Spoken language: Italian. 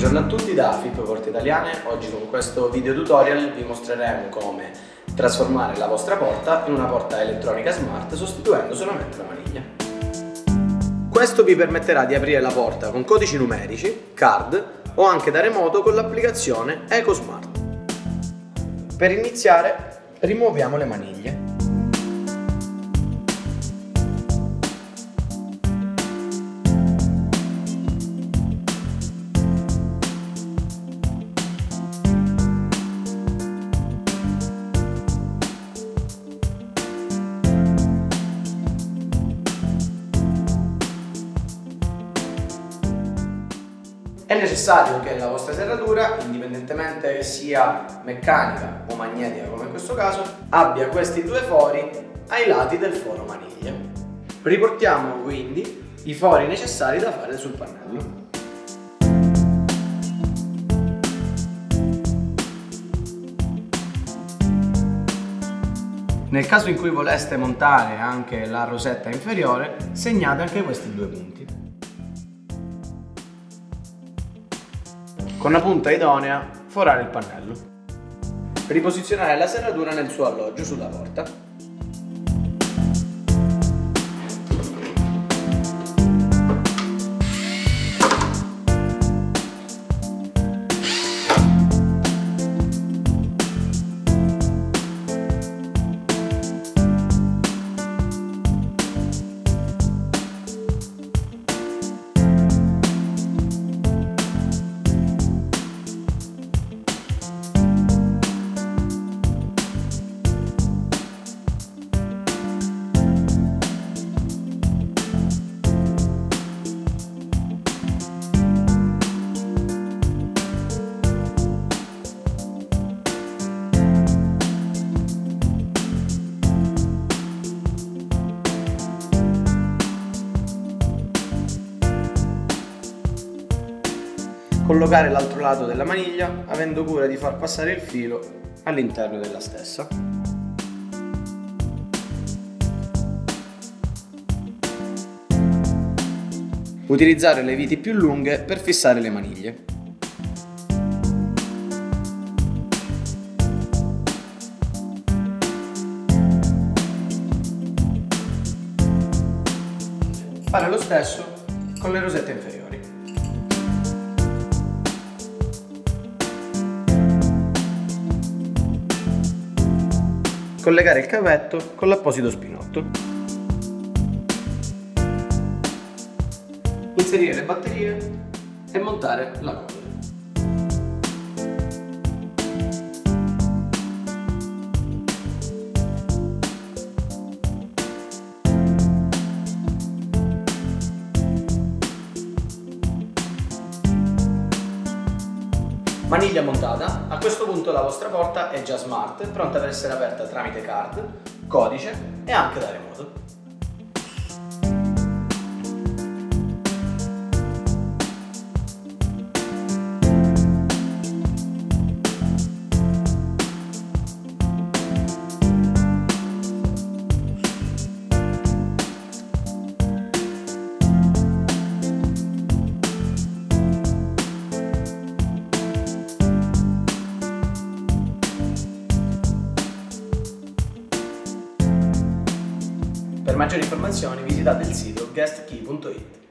Buongiorno a tutti da Filippo Porte Italiane. Oggi con questo video tutorial vi mostreremo come trasformare la vostra porta in una porta elettronica smart sostituendo solamente la maniglia. Questo vi permetterà di aprire la porta con codici numerici, card o anche da remoto con l'applicazione EcoSmart. Per iniziare rimuoviamo le maniglie. È necessario che la vostra serratura, indipendentemente che sia meccanica o magnetica come in questo caso, abbia questi due fori ai lati del foro maniglia. Riportiamo quindi i fori necessari da fare sul pannello. Nel caso in cui voleste montare anche la rosetta inferiore, segnate anche questi due punti. Con una punta idonea, forare il pannello. Riposizionare la serratura nel suo alloggio sulla porta. Collocare l'altro lato della maniglia avendo cura di far passare il filo all'interno della stessa. Utilizzare le viti più lunghe per fissare le maniglie. Fare lo stesso con le rosette inferiori. Collegare il cavetto con l'apposito spinotto. Inserire le batterie e montare la coda. Maniglia montata, a questo punto la vostra porta è già smart, pronta per essere aperta tramite card, codice e anche da remoto. Per maggiori informazioni visitate il sito guestkey.it.